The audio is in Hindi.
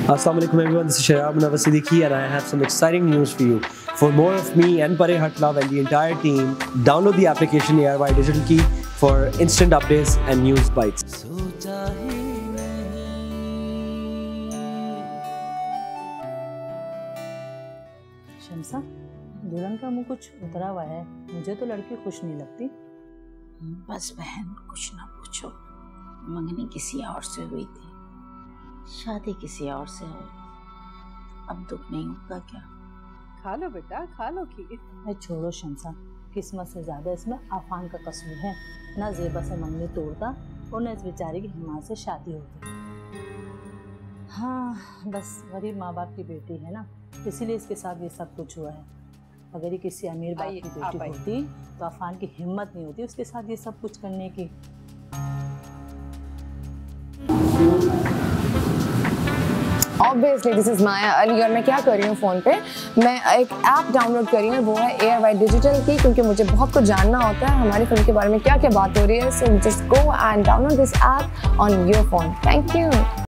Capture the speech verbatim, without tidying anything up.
Assalamu alaikum everyone, this is Shagufta Ejaz and I have some exciting news for you. For more of me and Farhat Love and the entire team, download the application A R Y Digital Key for instant updates and news bites. Shamsa, दुल्हन का मुंह कुछ उतरा हुआ है, मुझे तो लड़की खुश नहीं लगती। बस बहन कुछ ना पूछो, मंगनी किसी और से हुई थी, शादी किसी और से हो, अब दुख नहीं होगा क्या? खा लो बेटा, खा लो खीर। मैं छोड़ो शमसा, किस्मत से ज्यादा इसमें अफान का कसूर है। ना जेबा से मंगनी तोड़ता और न इस बेचारे की हिमात से शादी होती। हाँ, बस गरीब माँ बाप की बेटी है ना, इसीलिए इसके साथ ये सब कुछ हुआ है। अगर ये किसी अमीर बाप की बेटी होती तो अफान की हिम्मत नहीं होती उसके साथ ये सब कुछ करने की। Obviously, this is Maya Ali और मैं क्या कर रही हूँ फ़ोन पे, मैं एक ऐप डाउनलोड कर रही हूँ, वो है A R Y डिजिटल की, क्योंकि मुझे बहुत कुछ जानना होता है हमारी फिल्म के बारे में क्या क्या बात हो रही है। So just go and download this app on your phone. Thank you.